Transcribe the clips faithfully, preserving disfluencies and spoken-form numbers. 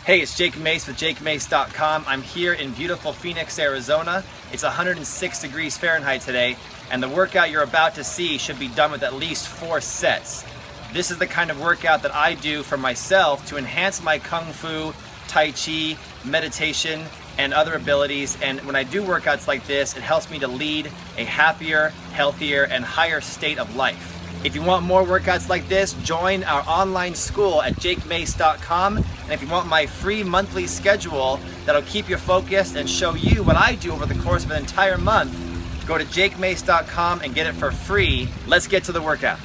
Hey, it's Jake Mace with Jake Mace dot com. I'm here in beautiful Phoenix, Arizona. It's one hundred six degrees Fahrenheit today, and the workout you're about to see should be done with at least four sets. This is the kind of workout that I do for myself to enhance my Kung Fu, Tai Chi, meditation, and other abilities. And when I do workouts like this, it helps me to lead a happier, healthier, and higher state of life. If you want more workouts like this, join our online school at Jake Mace dot com. And if you want my free monthly schedule that'll keep you focused and show you what I do over the course of an entire month, go to Jake Mace dot com and get it for free. Let's get to the workout.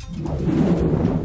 you.